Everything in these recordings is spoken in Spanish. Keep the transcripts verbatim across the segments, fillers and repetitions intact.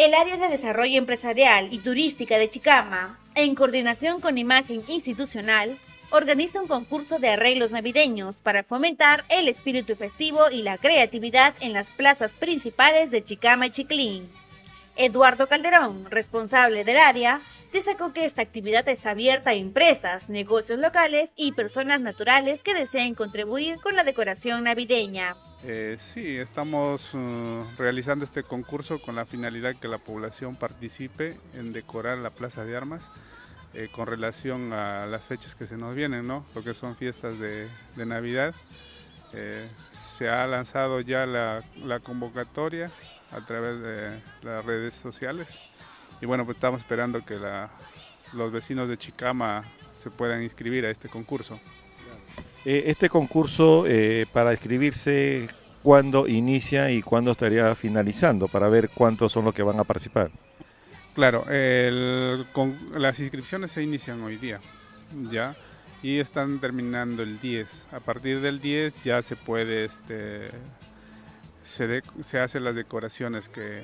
El área de desarrollo empresarial y turística de Chicama, en coordinación con Imagen Institucional, organiza un concurso de arreglos navideños para fomentar el espíritu festivo y la creatividad en las plazas principales de Chicama y Chiclín. Eduardo Calderón, responsable del área, destacó que esta actividad está abierta a empresas, negocios locales y personas naturales que deseen contribuir con la decoración navideña. Eh, sí, estamos uh, realizando este concurso con la finalidad que la población participe en decorar la Plaza de Armas eh, con relación a las fechas que se nos vienen, ¿no? Lo que son fiestas de, de Navidad. Eh, se ha lanzado ya la, la convocatoria a través de las redes sociales y bueno, pues estamos esperando que la, los vecinos de Chicama se puedan inscribir a este concurso. Este concurso, eh, para inscribirse, ¿cuándo inicia y cuándo estaría finalizando? Para ver cuántos son los que van a participar. Claro, el, con, las inscripciones se inician hoy día, ya, y están terminando el diez. A partir del diez ya se puede, este, se, de, se hacen las decoraciones que,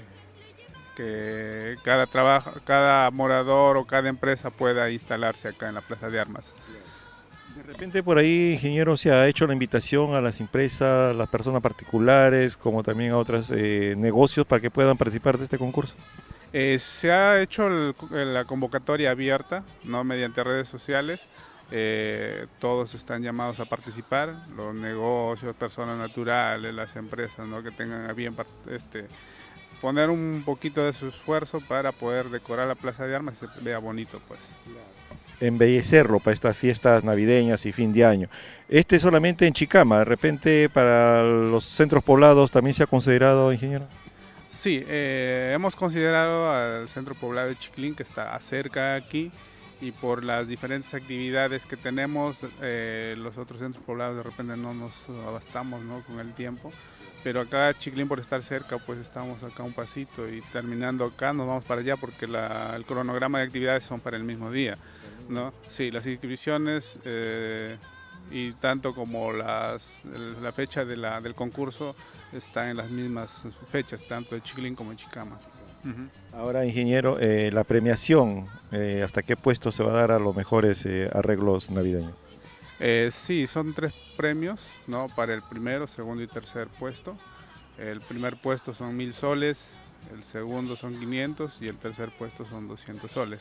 que cada, trabajo, cada morador o cada empresa pueda instalarse acá en la Plaza de Armas. De repente por ahí, ingeniero, se ha hecho la invitación a las empresas, a las personas particulares, como también a otros eh, negocios para que puedan participar de este concurso. Eh, se ha hecho el, la convocatoria abierta, ¿no? Mediante redes sociales. Eh, todos están llamados a participar, los negocios, personas naturales, las empresas, ¿no? Que tengan a bien este, poner un poquito de su esfuerzo para poder decorar la Plaza de Armas y se vea bonito, pues. Embellecerlo para estas fiestas navideñas y fin de año. Este solamente en Chicama, de repente para los centros poblados también se ha considerado, ingeniero. Sí, eh, hemos considerado al centro poblado de Chiclín, que está cerca aquí, y por las diferentes actividades que tenemos, eh, los otros centros poblados de repente no nos abastamos, ¿no? Con el tiempo, pero acá Chiclín, por estar cerca, pues estamos acá un pasito y terminando acá nos vamos para allá porque la, el cronograma de actividades son para el mismo día, ¿no? Sí, las inscripciones eh, y tanto como las, la fecha de la, del concurso están en las mismas fechas, tanto de Chiclín como de Chicama. Uh-huh. Ahora, ingeniero, eh, la premiación, eh, ¿hasta qué puesto se va a dar a los mejores eh, arreglos navideños? Eh, sí, son tres premios, ¿no? Para el primero, segundo y tercer puesto. El primer puesto son mil soles, el segundo son quinientos y el tercer puesto son doscientos soles.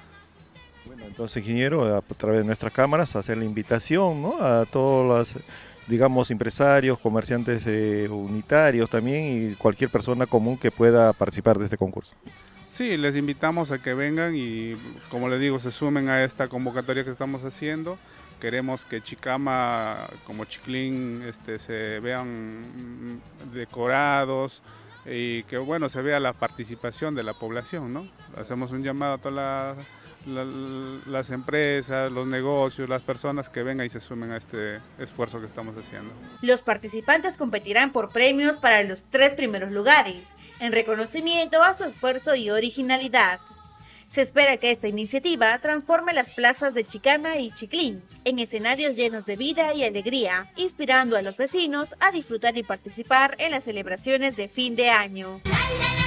Bueno, entonces, ingeniero, a través de nuestras cámaras, hacer la invitación, ¿no? A todos los, digamos, empresarios, comerciantes eh, unitarios también y cualquier persona común que pueda participar de este concurso. Sí, les invitamos a que vengan y, como les digo, se sumen a esta convocatoria que estamos haciendo. Queremos que Chicama, como Chiclín, este, se vean decorados y que, bueno, se vea la participación de la población, ¿no? Hacemos un llamado a todas la, la, las empresas, los negocios, las personas que vengan y se sumen a este esfuerzo que estamos haciendo. Los participantes competirán por premios para los tres primeros lugares, en reconocimiento a su esfuerzo y originalidad. Se espera que esta iniciativa transforme las plazas de Chicama y Chiclín en escenarios llenos de vida y alegría, inspirando a los vecinos a disfrutar y participar en las celebraciones de fin de año.